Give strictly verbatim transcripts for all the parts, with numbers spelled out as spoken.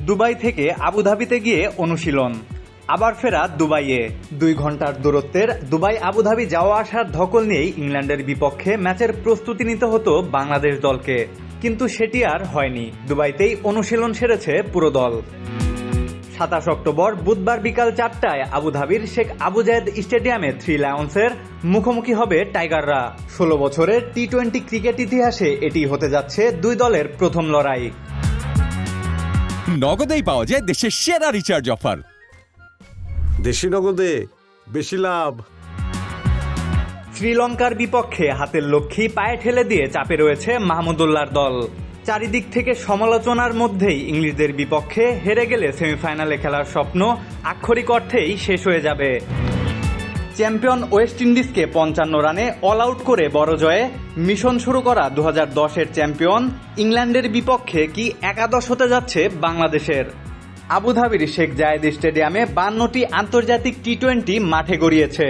Dubai থেকে আবুধাবিতে গিয়ে অনুশীলন, আবার ফেরা দুবাইয়ে। দুই ঘন্টার দূরত্বের দুবাই আবুধাবি যাওয়া আসার ধকল নিয়েই ইংল্যান্ডের বিপক্ষে ম্যাচের প্রস্তুতি নিতে হতো বাংলাদেশ দলকে, কিন্তু সেটি আর হয়নি। দুবাইতেই অনুশীলন সেরেছে পুরো দল। সাতাশ অক্টোবর বুধবার বিকাল চারটায় আবুধাবির শেখ আবু জায়েদ স্টেডিয়ামে থ্রি লায়ন্সের মুখোমুখি হবে টাইগাররা। ষোলো বছরের টি টোয়েন্টি ক্রিকেট ইতিহাসে এটি হতে যাচ্ছে দুই দলের প্রথম লড়াই। নগদেই পাওয়া যায় দেশের সেরা রিচার্জ অফার। দেশি নগদে বেশি লাভ। শ্রীলঙ্কার বিপক্ষে হাতের লক্ষ্মী পায়ে ঠেলে দিয়ে চাপে রয়েছে মাহমুদুল্লাহর দল। চারিদিক থেকে সমালোচনার মধ্যেই ইংলিশদের বিপক্ষে হেরে গেলে সেমিফাইনালে খেলার স্বপ্ন আক্ষরিক অর্থেই শেষ হয়ে যাবে। চ্যাম্পিয়ন ওয়েস্ট ইন্ডিজকে পঞ্চান্ন রানে অল আউট করে বড় জয়ে মিশন শুরু করা দু হাজার দশের চ্যাম্পিয়ন ইংল্যান্ডের বিপক্ষে কি একাদশ হতে যাচ্ছে বাংলাদেশের? আবুধাবির শেখ জায়েদ স্টেডিয়ামে বান্নটি আন্তর্জাতিক টি টোয়েন্টি মাঠে গড়িয়েছে।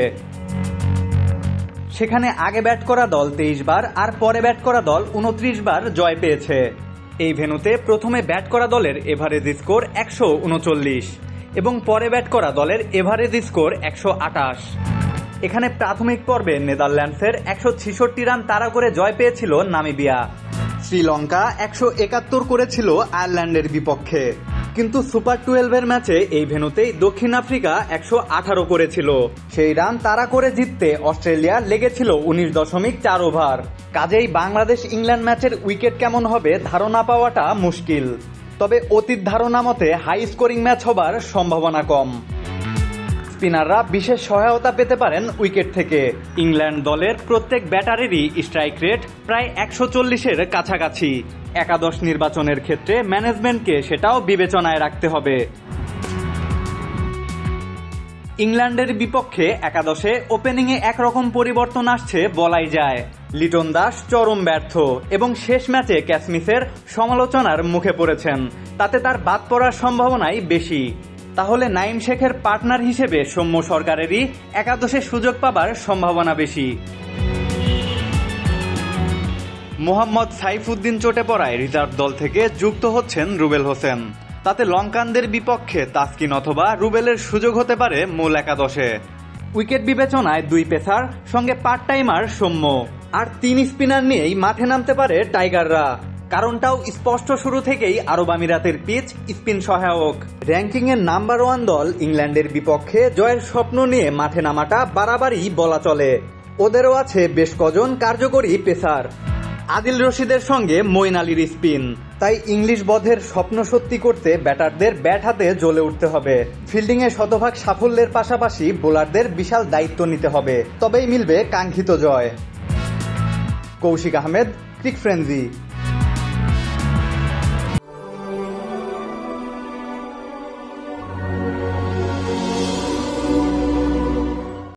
সেখানে আগে ব্যাট করা দল তেইশ বার আর পরে ব্যাট করা দল উনত্রিশ বার জয় পেয়েছে। এই ভেন্যুতে প্রথমে ব্যাট করা দলের এভারেজ স্কোর একশো উনচল্লিশ এবং পরে ব্যাট করা দলের এভারেজ স্কোর একশো আটাশ। এখানে প্রাথমিক পর্বে নেদারল্যান্ডসের একশো ছেষট্টি রান তাড়া করে জয় পেয়েছিল নামিবিয়া। শ্রীলঙ্কা একশো একাত্তর করেছিল আয়ারল্যান্ডের বিপক্ষে, কিন্তু সুপার টুয়েলভের ম্যাচে এই ভেন্যুতেই দক্ষিণ আফ্রিকা একশো আঠারো করেছিল। সেই রান তাড়া করে জিততে অস্ট্রেলিয়া লেগেছিল উনিশ দশমিক চার ওভার। কাজেই বাংলাদেশ ইংল্যান্ড ম্যাচের উইকেট কেমন হবে ধারণা পাওয়াটা মুশকিল, তবে অতীত ধারণা মতে হাই স্কোরিং ম্যাচ হবার সম্ভাবনা কম। স্পিনাররা বিশেষ সহায়তা পেতে পারেন উইকেট থেকে। ইংল্যান্ড দলের প্রত্যেক ব্যাটারেরই স্ট্রাইক রেট প্রায় একশো চল্লিশের কাছাকাছি। একাদশ নির্বাচনের ক্ষেত্রে ম্যানেজমেন্টকে সেটাও বিবেচনায় রাখতে হবে। ইংল্যান্ডের বিপক্ষে একাদশে ওপেনিংয়ে একরকম পরিবর্তন আসছে বলাই যায়। লিটন দাস চরম ব্যর্থ এবং শেষ ম্যাচে ক্যাসমিসের সমালোচনার মুখে পড়েছেন, তাতে তার বাদ পড়ার সম্ভাবনাই বেশি। তাহলে নাইম শেখের পার্টনার হিসেবে সৌম্য সরকারেরই একাদশে সুযোগ পাবার সম্ভাবনা বেশি। মোহাম্মদ সাইফুদ্দিন চোটে পড়ায় রিজার্ভ দল থেকে যুক্ত হচ্ছেন রুবেল হোসেন। তাতে লঙ্কানদের বিপক্ষে তাসকিন অথবা রুবেলের সুযোগ হতে পারে মূল একাদশে। উইকেট বিবেচনায় দুই পেসার সঙ্গে পার্ট টাইমার সৌম্য আর তিন স্পিনার নিয়েই মাঠে নামতে পারে টাইগাররা। কারণটাও স্পষ্ট, শুরু থেকেই আরব আমিরাতের পিচ স্পিন সহায়ক। র্যাঙ্কিংয়ের নাম্বার ওয়ান দল ইংল্যান্ডের বিপক্ষে জয়ের স্বপ্ন নিয়ে মাঠে নামাটা বাড়াবাড়ি বলা চলে। ওদেরও আছে বেশ কজন কার্যকরী পেসার। আদিল রশিদের সঙ্গে মঈন আলীর স্পিন। তাই ইংলিশ বধের স্বপ্ন সত্যি করতে ব্যাটারদের ব্যাট হাতে জ্বলে উঠতে হবে। ফিল্ডিংয়ে শতভাগ সাফল্যের পাশাপাশি বোলারদের বিশাল দায়িত্ব নিতে হবে, তবেই মিলবে কাঙ্ক্ষিত জয়। Kaushik Ahmed, cric frenzy.